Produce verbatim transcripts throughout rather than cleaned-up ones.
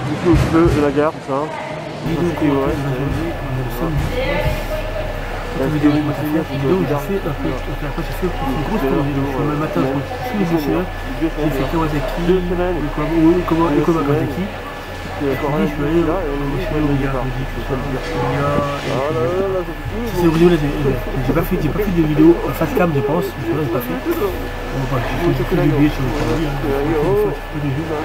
Ici un petit peu de la gare, tout ça. Vidéo qu'on a fait dans la journée, on est le samedi. Cette vidéo, je m'ai fait cette vidéo, j'ai fait un peu, après j'ai fait une grosse tournée, donc le matin, je suis tous les essais, j'ai fait Kawasaki, le Kawasaki. Je suis allé là, je suis allé au gars, je dis que c'est comme c'est original, j'ai pas fait, j'ai pas fait de vidéo face cam, je pense, mais là j'ai pas fait. Bon, bah, j'ai fait des billets sur le produit, hein, j'ai fait des jeux,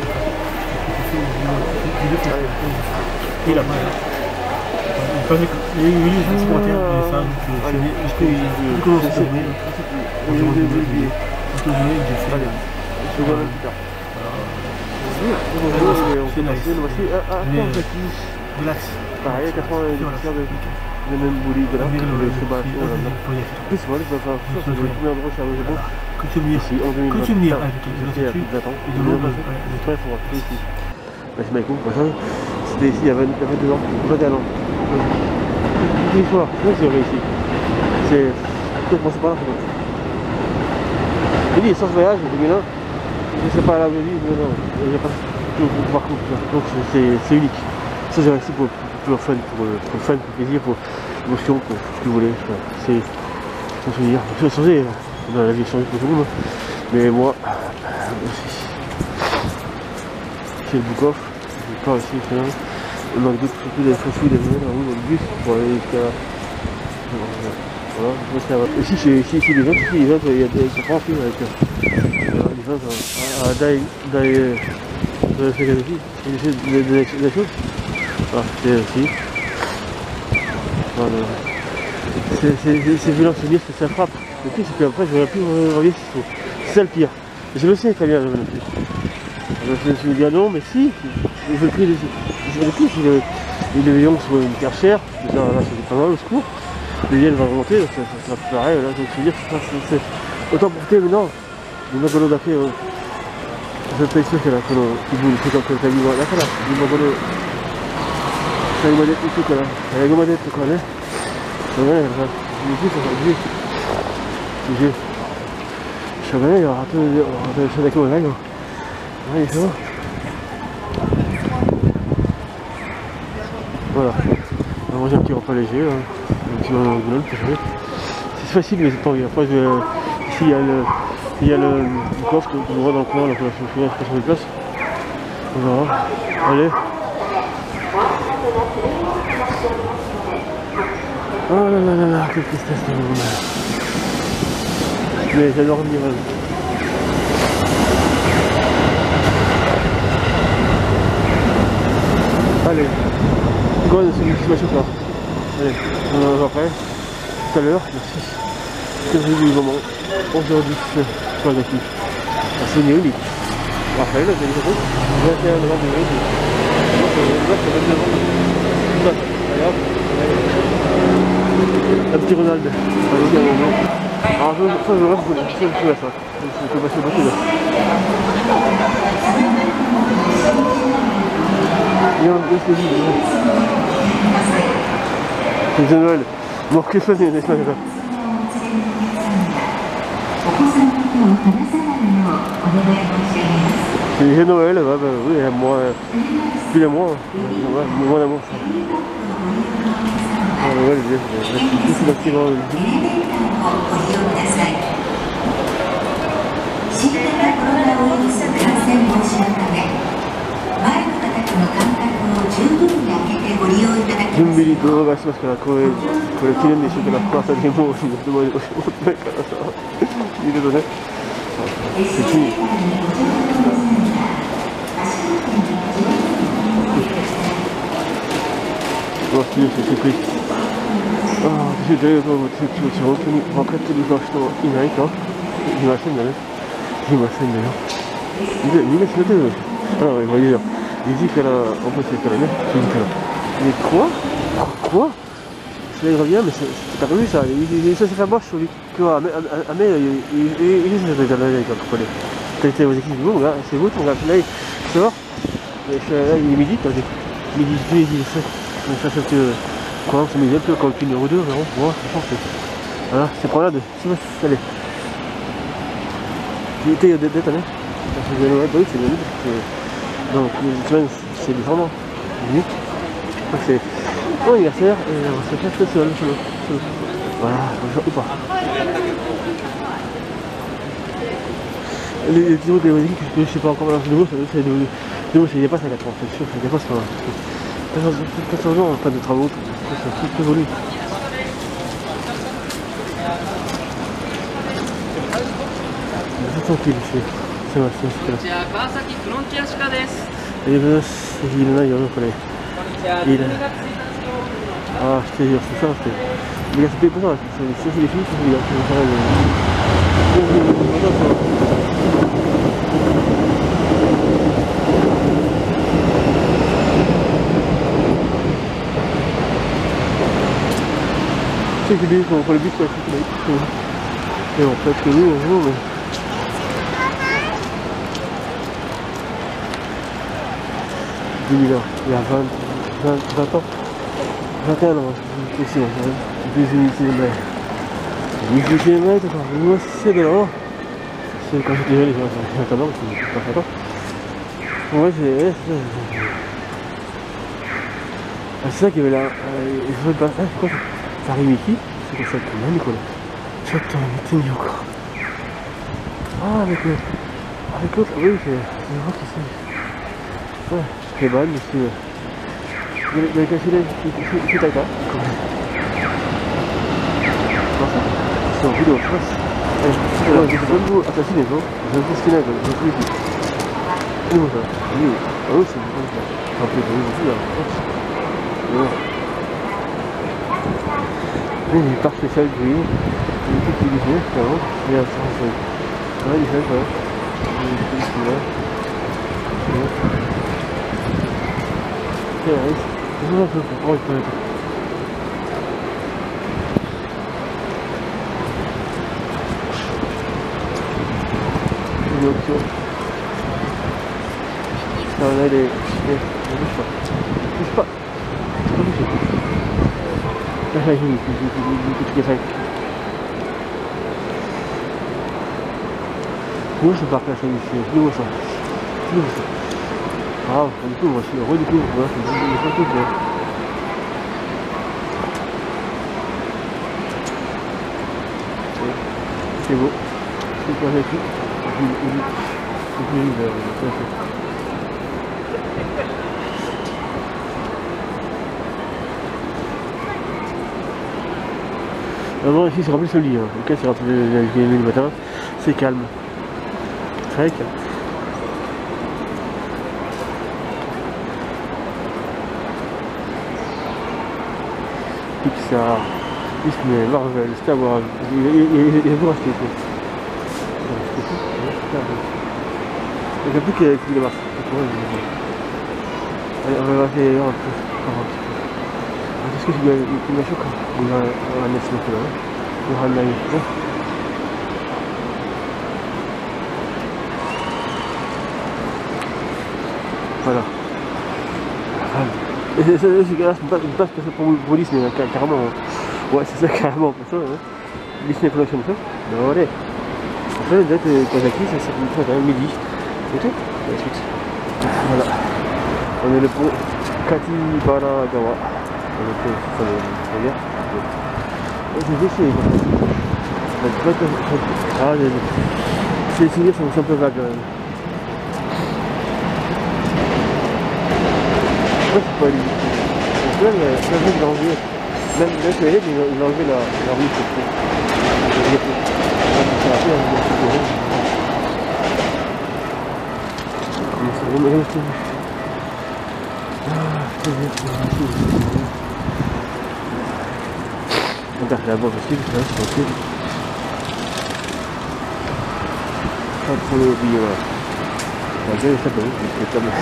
et là-bas, il y a eu des commentaires, des femmes, est-ce que je commence à jouer, je mange des billets, je peux jouer, j'ai fait, c'est nice. Relax. Pareil, à quatre-vingt-dix de même bouli de là, le cheval. Plus voilà, ça va faire ça, c'est combien de euros chez le Japon? Coutumière. Ici, en deux mille vingt. Coutumière, C'était il y a plus de vingt ans. Et de l'eau, j'ai très fort ici. C'est Maïko, c'était ici il y a vingt-deux ans, vingt et un ans. Une fois, c'est vrai ici. C'est. Peut-être qu'on sait pas là, c'est bon. J'ai dit, sans voyage, en deux mille un, je sais pas là où je vis, mais non, il n'y a pas tout parcours. Donc c'est unique. Ça, j'ai réussi pour, pour le fun, pour, pour le fun, pour le plaisir, pour l'émotion, pour ce que vous voulez. C'est un souvenir. Ça a changé, la vie a changé pour tout le monde. Mais moi, aussi. C'est le Book Off, je pars ici, c'est là. Le McDo, surtout des fast food, dans le bus, pour aller jusqu'à. Voilà, je pense que ici, c'est ici, les ventes, ici, les ventes, il y a des compréhensions avec les ventes à Dai, Dai, de la Sagazaki, des choses. Voilà, c'est aussi. Voilà. C'est violent se dire que ça frappe. Le pire, c'est qu'après, je n'aurais plus revenir s'il faut. C'est ça le pire. Je le sais très bien, je ne plus. Je me suis dit, ah non, mais si, je le prie, je le prie, si le, le lion soit une terre chère, déjà là, c'est pas mal au secours. Le lion va remonter, donc ça, ça, ça pareil, là, je me suis dit, c'est autant porter, mais non. Le magolo d'après, euh, je suis sûr qu'il y a qui boule, c'est comme que tu as dit, là, là, le magolo. C'est une modette et tout, là. Il y a une modette, quoi, là. C'est vrai, là. Je me dis, ça va être vieux. Je suis allé, il y aura tout le chien d'accord, là, là. Ouais, c'est bon. Voilà. On va manger un petit repas léger, là. Un petit moment de boulot, c'est facile, mais c'est pas envie. Après, je vais. Ici, il y a le. Il y a le, le coffre que je vois dans le coin, là, pour la chauffeur, je passe sur les places. On verra. Allez. Oh là là là là, quelle tristesse de monde. Mais j'adore revenir. Allez, go, c'est une situation là. Allez, on va après. Tout à l'heure, merci. quinze du moment. onze heures dix, je suis avec lui. C'est unique. Après, là, j'ai dit vingt et un novembre. Là, c'est vingt-deux novembre. Regarde. Un petit Ronald. Alors je, ça je reste, ça je suis là ça. Je peux passer le bateau là. Il y a un peu de vie. C'est Noël. Bon, qu'est-ce que c'est, n'est-ce pas? C'est Noël, bah, bah oui, moi, plus les mois, ouais, moins d'amour. Ah ouais, je vais tout l'activement.準備に動画しますから、これ、これ記念にしようかな、この辺りもう、どうも、持ってないからさ、いるとね、別に。うわ、きれいですね、びっくり。ああ、私、大学の通知を本当に分かってる人いないかいませんだね。いませんだよ。で、みんな知ってる。ああ、今いいよ。にじから、オープンしてるからね、じから。Mais quoi? Quoi? C'est bien, mais t'as pas vu ça? Il s'est fait moche sur lui. Quoi? Mais il s'est fait dans l'œil quand tu connais. T'as été aux équipes, bon, là, c'est vous, ton gars. Là, il sort. Là, il est midi, t'as dit. Midi, midi, il fait. Donc, ça, c'est que. Quoi? C'est midi, un peu comme une numéro deux, vraiment. Voilà, je pense que. Voilà, c'est pour là de. Allez. Il était détonné. C'est Noël, oui, c'est Noël. Donc une semaine c'est descendant. Donc c'est mon anniversaire et on se fait seul, seul, seul. Voilà, ou pas. Les petits trucs de que je sais pas encore balancer de mots, c'est de mots, c'est dépasse à quatre ans, c'est sûr, ça dépasse quand même. quatorze ans, pas de travaux, c'est un truc évolué. C'est tranquille, c'est vrai, c'est vrai. Et ben, il y en a, il y en a, il y en a. Ah, je te jure, c'est ça, c'est... Les gars, c'est pas pour ça, c'est les filles, c'est les gars, c'est pareil. C'est que lui, on prend le but, quoi, c'est que lui. Et en fait, que nous, on joue, mais... dix mille ans, il y a vingt, vingt, vingt ans. vingt et un ans, c'est ici, on plus unité de mer. Unité de mer, moi c'est de là. C'est quand j'étais jeune, il y a vingt ans, c'est pas vingt ans. Ouais, c'est... C'est ça qu'il y avait là. Il faudrait pas... Ah, c'est quoi ça? Tarimiki? C'est comme ça que là, Nicolas. Chacun, il était encore. Ah, avec le... Avec l'autre, oui, c'est... C'est vrai qui c'est... Ouais, c'est bon, monsieur... Le caché-là, c'est Taïta. C'est en vidéo, je pense. Alors, je vais vous assassiner, non? Je vais vous assassiner, je vais vous dire. C'est bon, ça. Oui, ah oui, c'est bon, ça. C'est un peu de vous, là. Voilà. Il est par spécial gris. Il est tout utilisé, carrément. Il y a ça, c'est... Ouais, il est fait, ouais. Il est tout ici, là. C'est bon. C'est vrai. C'est bon, ça, c'est bon, il peut être. Une option. Ça, là, il est... Il bouge pas. Il bouge pas. Il bouge pas. Là, là, il est fait. Nous, je parle la chaîne ici. C'est nouveau ça. C'est nouveau ça. Ah, on découvre, on redécouvre. Voilà, c'est pas tout. C'est beau. C'est pas la suite. C'est plus de avant ici c'est rempli ce lit, hein. Ok, c'est rempli le matin, c'est calme. Très calme. Pixar, Disney, Marvel, Star Wars, il y a beaucoup acheté. Il n'y a plus qu'il est marre. Allez, on va voir un peu. Qu'est-ce que tu m'as choqué? Il va en laisser le là. Il va en aller. Voilà. Et c'est ça, c'est pas une place pour Disney, carrément. Ouais, c'est ça, carrément. Disney Production, ça. Ben voilà. Après, la date Kazaki, ça s'appelle quand même midi. C'est tout. La suite. Voilà. On est le pont Katibaragawa. On est le pont, ça veut dire. C'est essayé. Ah, les souvenirs sont un peu vagues quand même. Ouais, c'est pas lui. Donc là, il a enlevé. Même là, je vais aller, mais il a enlevé la, la route. Il c'est vraiment resté. Ah, c'est bien, c'est bien. Regarde là-bas aussi, là, c'est ok. Pas trop oublié, voilà. On va bien ça peut c'est comme...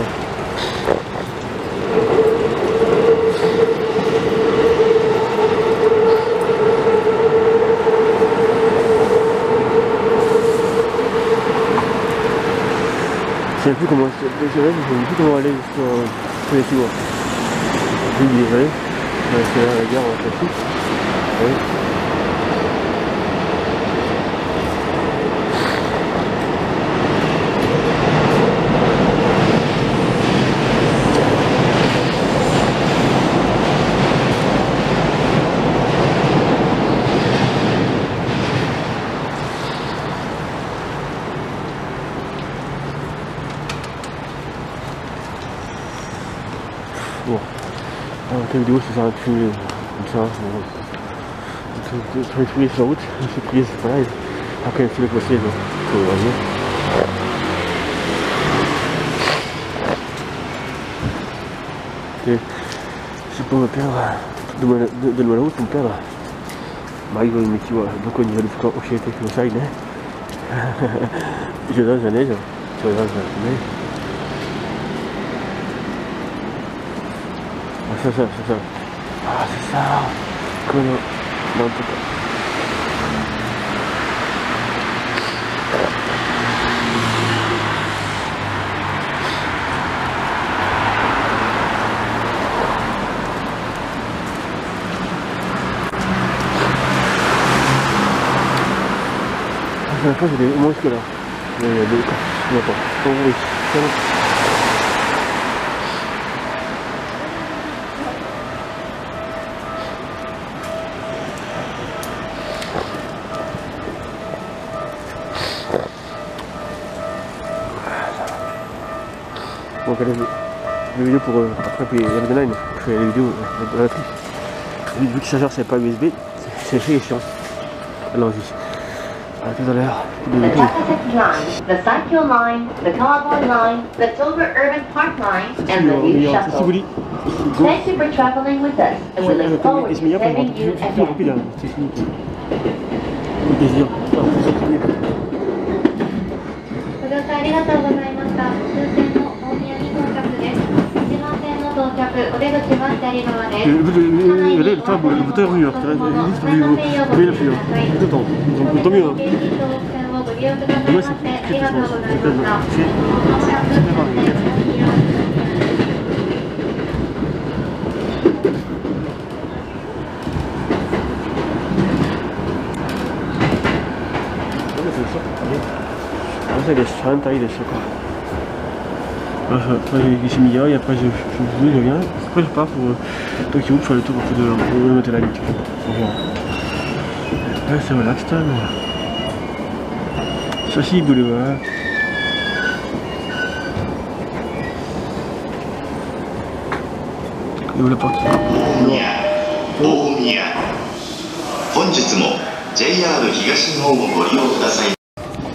Je sais plus comment, je sais plus comment aller sur, sur les Chinois. J'ai oublié, vous voyez. C'est là la gare en classique. Oui. Bon, alors, ta vidéo, c'est ça, tu filmes comme ça. Tu es pris sur la route, une surprise, voilà. Et après, il faut le poster, donc, il faut revenir. Et c'est pour me perdre, donne-moi la route pour me perdre. Ma io mi dicevo, dopo ogni volta che uscite lo sai, né? Je donne un aide, tu regardes un aide. Ah, c'est ça, c'est ça. Ah, c'est ça. Comment... Non, c'est pas. La fois j'ai des moins que là. Mais il y a des cas. Attends. Oh oui. C'est bon. Bon, regardez les vidéos pour euh, après puis il y avait des lines. Je fais les vidéos de la triche. Vu que ça charge c'est pas U S B, c'est très chiant. Allons-y. À tout à l'heure. The Takasaki Line, the Saikyo Line, the Kawagoe Line, the Toba Urban Park Line, and the new shuttle. Thank you for traveling with us, and we look forward to serving you again. ご乗車ありがとうございました。終点の大宮に到着です。一番線の到着、お出口は左側です。 Vedete, il tablo, il butto arriva, il filo, tutto, tutto mio. Dove si il est trente, il est choquant. Après j'ai mis et après je, je, je reviens. Après je pars pour Tokyo pour faire le tour de, de, de monter la ligne. Ouais, c'est relax, ça. Sashi Boulevard. Et où la porte? Omiya. 本日も ジェイアール 東日本をご利用ください。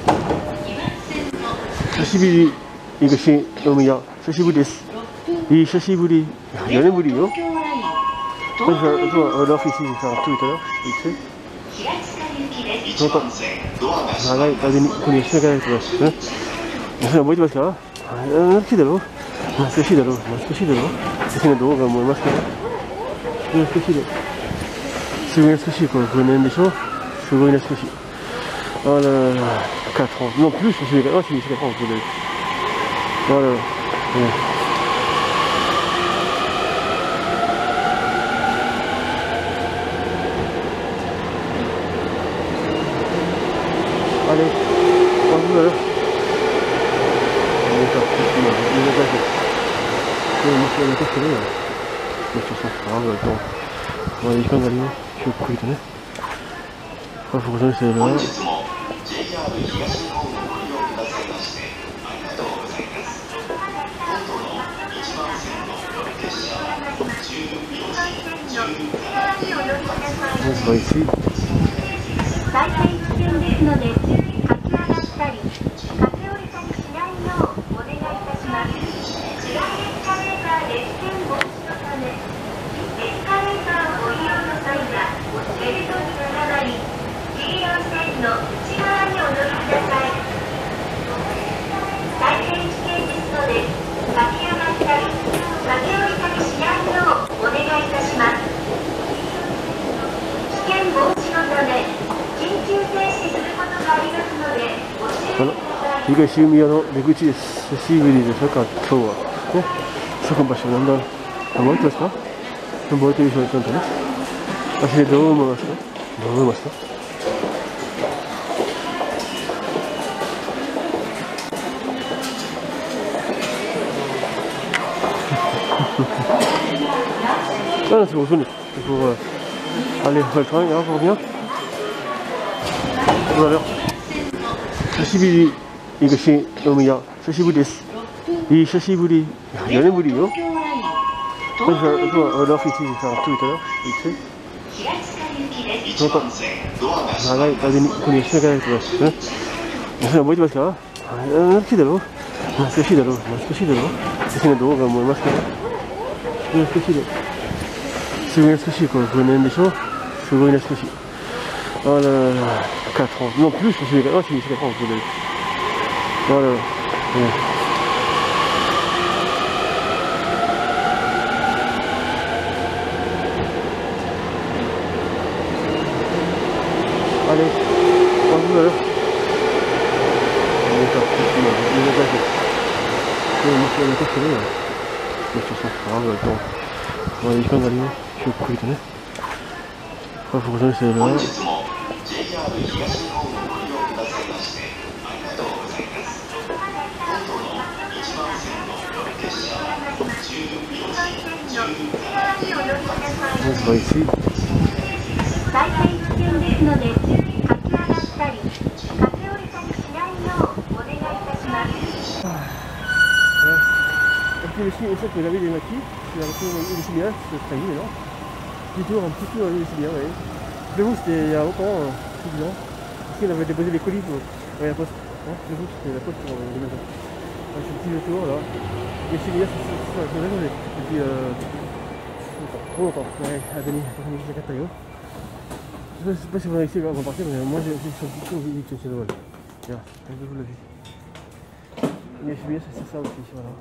久しぶり、東大宮、久しぶりです。いい久しぶり、よねんぶりよ。Moi je vais l'offre ici, je vais faire un tour tout à l'heure, vite fait. Longtemps. Ah là, il y a des connexions avec toi. Hein? Moi je vais faire. Un petit de l'eau. Un petit de l'eau. Un petit de l'eau. C'est une drogue, moi, moi, c'est un petit de l'eau. C'est une espèce quoi, vous connaissez des choses? C'est une espèce. Oh là là, quatre ans. Non plus, c'est quatre ans, c'est quatre ans. Voilà. Ouais. Allez, on va tout à l'heure. On est parti, on est parti. On est parti, on est parti. De toute façon, c'est pas grave, attends. On va aller quand même, je suis au couille, tenez. Il faut que j'en essaie là. On va ici. Voilà,東大宮の出口です。久しぶりでしょうか、今日は。ね、そこの場所なんだ。覚えてますか？覚えてる人はちゃんとね。私どう思いますか？どう思いますか？Ah, c'est bon, c'est bon. Il faut euh, aller faire le train et on revient. Tout à l'heure. 久しぶり、東大宮、久しぶりです。いい久しぶり、よねんぶりよ。 Moi, je vais un off ici, je vais faire un tout à l'heure, vite fait. Je m'entends. Ah là, il y a des connexions avec toi. Sono molto mascara. Non si devo. Non si devo. Non si devo. Se ne devo, ma mascara. Non si devo. Se vuoi nascosti con un invece, se vuoi nascosti. Voilà, quatre ans. Non plus, je suis quatre ans, je suis quatre ans. Voilà. Allez, on se voit là. On est parti, on est parti. On est parti, on est parti. De toute façon, c'est grave, attends. On va aller quand même, je suis au couille, tenez. Il faut que j'en essaie là. On va ici. Le film, ça que j'avais des maquis, je l'ai retrouvé une cinéaste, c'est très bien, non? Plutôt un petit peu une cinéaste, oui. Le vous, c'était il y a longtemps, c'est bien. Ici, on avait déposé les colis pour la poste. Hein, le vous, c'était la poste pour les maisons. Ouais, c'est un petit tour là. Les cinéastes, c'est ça, je l'ai déposé. Depuis euh, longtemps, trop longtemps. Ouais, à Denis, à Denis, à Catario. Je ne sais pas si vous en avez essayé avant de partir, mais moi j'ai fait un petit tour vite, c'est drôle. Regarde, je vous l'ai vu. Les cinéastes, c'est ça aussi, voilà.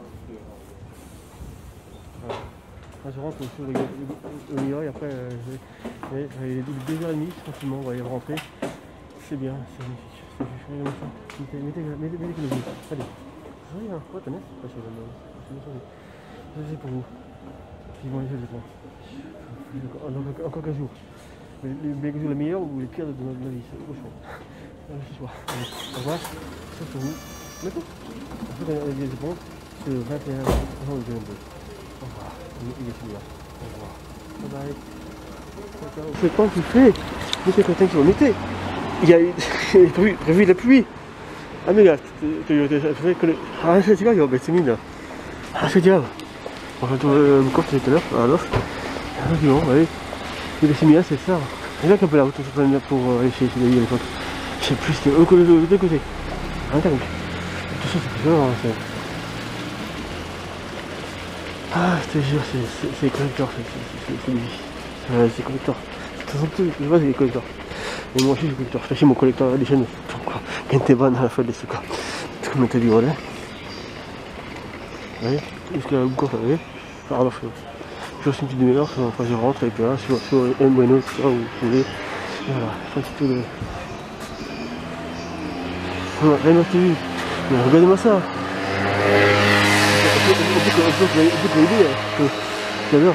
Voilà. Quand je rentre sur le Mirail, après euh, j'ai deux heures trente tranquillement, on va y rentrer. C'est bien, c'est magnifique. Mettez, mettez, mettez, mettez le jeu. Allez. Oui, hein, ouais, tenez. Ça c'est pour vous. Puis bon, les jeux, encore, encore quinze jours. Les, les, les meilleurs ou les pires de notre vie, c'est au choix. Ce soir. Allez, au revoir. Ça c'est pour vous. Mettez. Ensuite, on a des réponses. C'est le vingt et un janvier. Au revoir. Il est celui-là. Au revoir. Bye bye. C'est quand tu fais, mettez quelqu'un qui va mettez. Il y a prévu, prévu la pluie. Ah mais regarde, tu fais que le. Ah c'est grave, ben c'est mine là. Ah c'est grave. On va retrouver le corps tout à l'heure, à l'offre. Ah c'est bon, allez. Il est mis là, c'est ça. Il y a qu'un peu la route pour aller chez les à l'époque. Je sais plus, c'était de l'autre côté. Ah t'as compris. De toute façon c'est plus grave, c'est. Ah, je te jure, c'est les collecteurs, c'est lui. C'est collecteurs. De toute façon, je vois, c'est les collecteurs. Et moi aussi, je suis collecteur. Je fais mon collecteur des chaînes. Quand t'es bonne à la fin de ce cas. C'est comme t'as dit, voilà. Vous voyez, jusqu'à la course, vous voyez. Enfin, alors, je fais aussi une petite demi-heure, enfin, je rentre, et puis là, sur, sur un bueno, tout ça, où vous voulez. Voilà, je fais un petit peu de. Voilà, rien n'a été vu. Mais regardez-moi ça. On peut l'aider, tout à l'heure.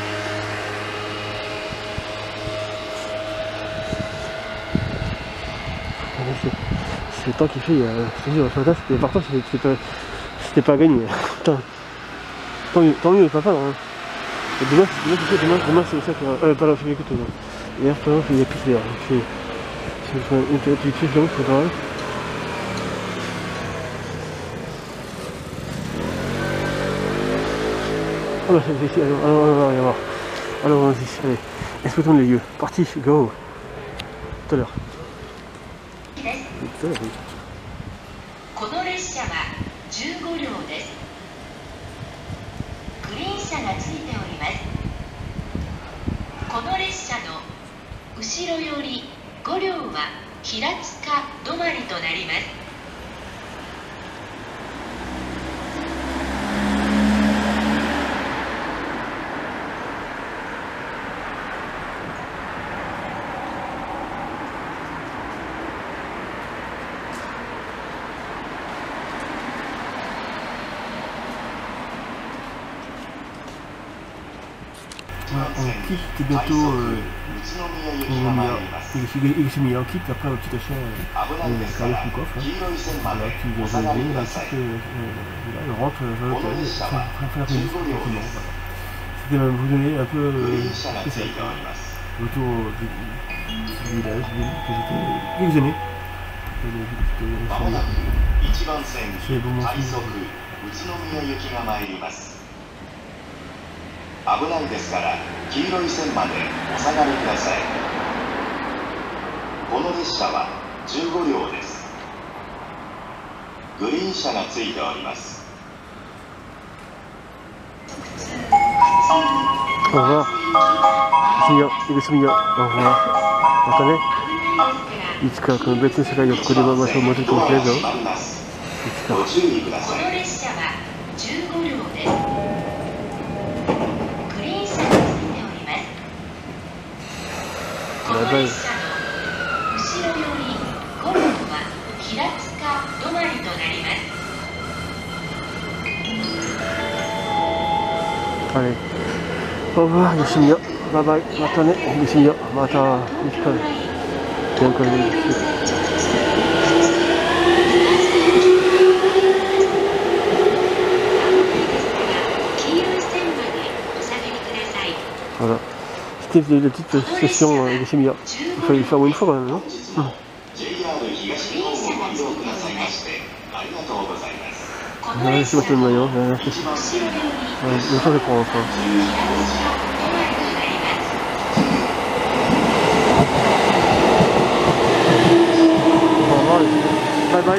C'est le temps qu'il fait, je te jure, ce matin c'était partant, c'était pas, pas gagné. Putain. Tant mieux, tant mieux, pas mal. Hein. Et demain, demain, c'est demain, demain c'est ça que. Euh, pas là, je vais écouter. Hier, par exemple, il y a plus d'air. C'est une petite fiche là-haut, c'est pas mal. Ah bah c'est ici, allons, allons, allons, allons, allons, allons-y, allez, exploitons les lieux, parti, go, tout à l'heure. Tout à l'heure, oui. この列車はじゅうごりょうです。グリーン車がついております。この列車の後ろよりごりょうは平塚止まりとなります。 On quitte bientôt euh, il s'est mis en quitte après un petit achat euh, Carlos Lukov hein, voilà, qui vient de jouer, là, qui, euh, voilà, il rentre vers l'hôtel, il fait la remise tranquillement. Voilà. C'était même vous donner un peu euh, spécial. Autour du, du village que j'étais quelques années. C'est bon mon fils. 危ないですから黄色い線までお下がりください。この列車はじゅうごりょうです。グリーン車がついております。 Au revoir. Signor, il est signor. Au revoir. Attendez. いつかこの別の世界をここで場所を持つかもしれないぞ。いつか。 ご注意くだこさい。 の列車はじゅうごりょうです。グリーン車がついております。この列車の後ろよりごりょうは平塚止まりとなります。 Allez. Au revoir, Yoshimiya. Bye bye. またね、Yoshimiya. また。いつか。了解です。Voilà. C'était la petite session euh, de Yoshimiya. Il fallait le faire une fois quand même, non? Hum. ジェイアール 東日本をご利用くださいましてありがとうございます。 Ouais, c'est pas tellement maillot. Ouais, c'est ça. Ouais, mais ça, je prends enfin. Au revoir, bye bye.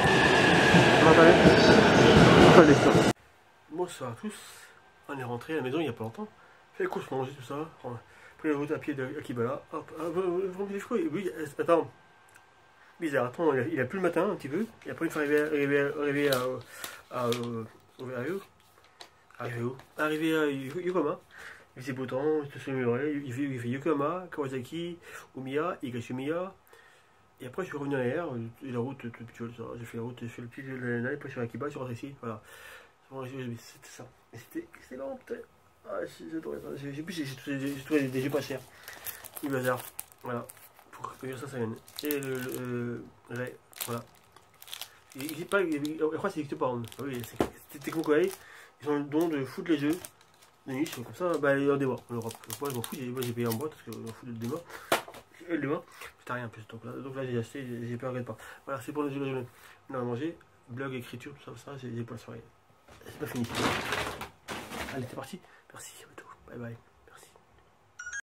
Allez, ça. Bonsoir à tous. On est rentré à la maison il y a pas longtemps. Fait les courses, manger tout ça. On a pris la route à pied de Akibala. Hop, oui, attends. Bizarre, attends, il a, il a plu le matin un petit peu. Et après, il faut arriver, arriver, arriver à. à. à. Arriver où Arriver où Arriver à Yokohama. Il faisait beau temps, il se s'améliorait. Il fait, il fait Yokohama, Kawasaki, Omiya, Higashinomiya. Et après, je suis revenu en arrière. Et la route, tu vois, j'ai fait la route, j'ai fait le pied de la après, je suis à Akiba, je suis rentré ici. Voilà. C'était ça. C'était excellent, putain. Ah, j'adorais ça. J'ai plus, j'ai trouvé des jeux pas chers. Du bazar. Voilà. Pour que ça, ça vienne. Et le. le, le, le voilà. Il, il, pas, il, je crois que ça n'existe pas. Hein. Ah oui, c'est Tecmo Koei. Ils ont le don de foutre les jeux de niche. Comme ça, bah, en débat en Europe. Moi, je m'en fous. Moi, j'ai payé en boîte parce que je m'en fous de débat. Et le débat, c'était rien plus. Donc là, donc là j'ai acheté, j'ai pas regretté pas. Voilà, c'est pour le jeu de la journée. On a mangé, blog, écriture, tout ça, ça j'ai pas la soirée. C'est pas fini. Allez, c'est parti. Merci, à bientôt. Bye bye.